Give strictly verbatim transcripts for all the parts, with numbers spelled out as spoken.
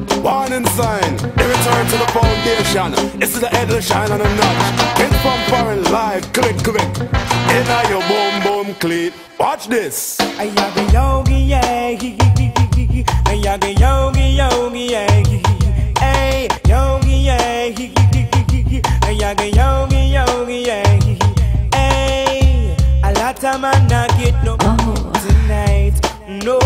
Warning sign, they return to the foundation. This is the head of shine on a notch. It's from foreign live, click, click. In a your boom, boom, cleat. Watch this. Ayaga yogi, yeah. Ayaga yogi, yogi, yeah. Hey, yogi, yeah. Ayaga yogi, yogi, yeah. Hey, a lot of man not get no tonight. No,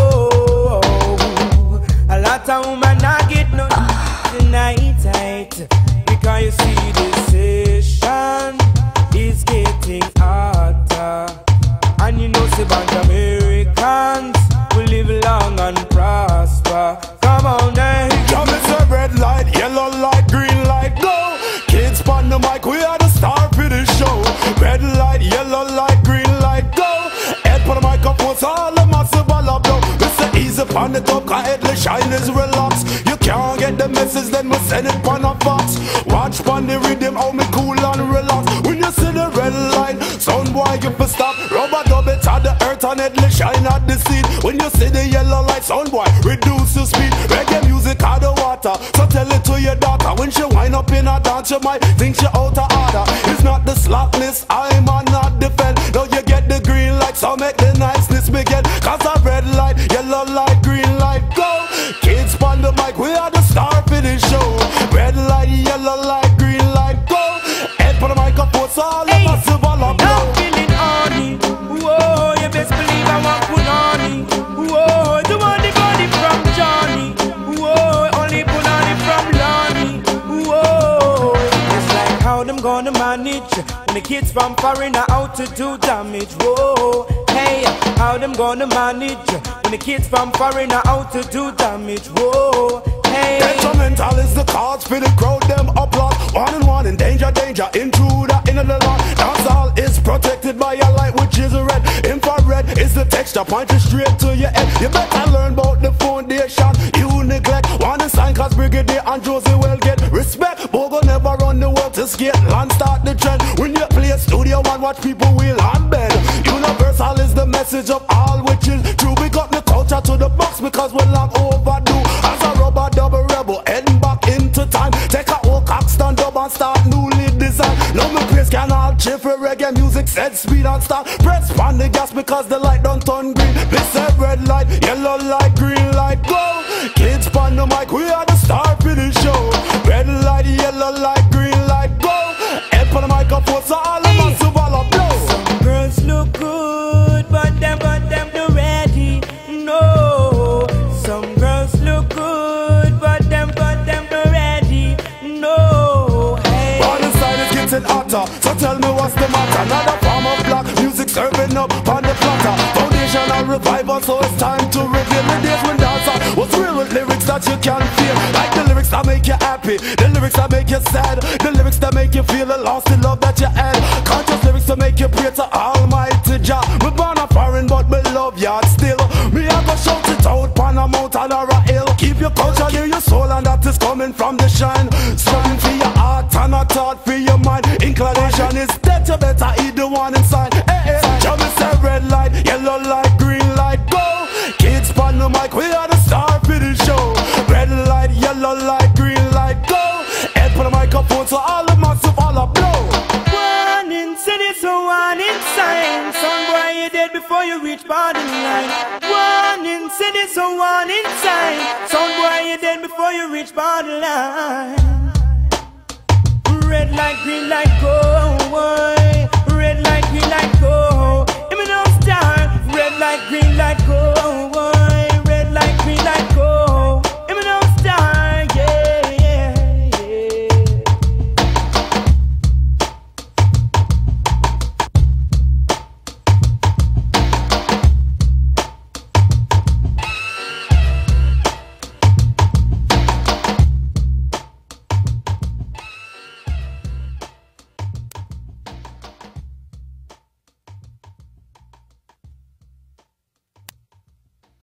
a lot of woman not get no tonight, tight. Because you see this session is getting hotter. And you know say about Americans will live long and prosper. Come on now. Jump is a red light, yellow light, green light, go. Kids on the mic, we are the star for the show. Red light, yellow light, green light, go. Head for the microphone, so all the massive ball blow. Mister Easy on the top, cause headless shine is relaxed. You can't get the message, then we send it on a box. Watch on the rhythm, how me cool and relax. When you see the red light, sound boy you fi stop. Rubber dub it at the earth and headless shine at the scene. When you see the yellow light, sound boy reduce the speed. Reggae music out the water, so tell it to your daughter. When she wind up in a dance, you might think she out of order. It's not the slackness, I'm on not defend. Now you get the green light, so make the niceness begin. Cause a red light, yellow light, green light, go. Kids on the mic, we are the star for the show. Red light, yellow light, green light, go. Head for the microphone, so all the massive all up. I'm feeling horny. Whoa, you best believe I want put on it. Whoa, the one they got it from Johnny. Whoa, only put on it from Lonnie. Whoa, it's like how them gonna manage when the kids from foreign are out to do damage. Whoa, hey, how them gonna manage when the kids from foreign are out to do damage. Whoa, hey. Detrimental is the cause for the crowd, them applaud. One and one in danger, danger, intruder in the law. Dancehall is protected by a light which is red. Infrared is the texture pointing straight to your head. You better learn about the foundation you neglect. One sign cause Brigadier and Josie will get respect. Bogo never run the world to skate land start the trend. When you play studio one, watch people wheel and bend. Universal is the message of all which is true. We got the culture to the box because we're long overdue. As a rubber double rebel heading back into time. Take a old cock stand up and start newly design. Now me praise can all chill for reggae music said speed and start. Press on the gas because the light don't turn green. This a red light, yellow light, green light, go. Kids on the mic, we are the star for the show. Red light, yellow light, green light, go. Head for the microphone, so all the massive all up blow. Some girls look good, but them, but them not ready. No, some girls look good, but them, but them not ready. No, hey. All inside is getting hotter, so tell me what's the matter. Another form of black music serving up on the platter. Foundational revival, so it's time to reveal the days when dancer was real with lyrics that you can feel. Like the lyrics that make you happy, the lyrics that make you sad, the lyrics that make you feel the lost the love that you had. Conscious lyrics to make you pray to Almighty Jah. Me born a foreign but me love yard still. Me I go shout it out on a mountain or a hill. Keep your culture near your soul and that is coming from the shine. Something for your heart and a thought for your mind. Inclination is dead, you better eat the one inside. Hey, hey, jump is a red light, yellow light, green light, go. Kids on the mic, we are the star for the show. Red light, yellow light, green light, go. Head for the microphone, so all the massive all up blow. Warning, say this a warning sign. Son boy, you dead before you reach borderline. Warning, say this a warning sign. Son boy, you dead before you reach borderline. Red light, green light, go.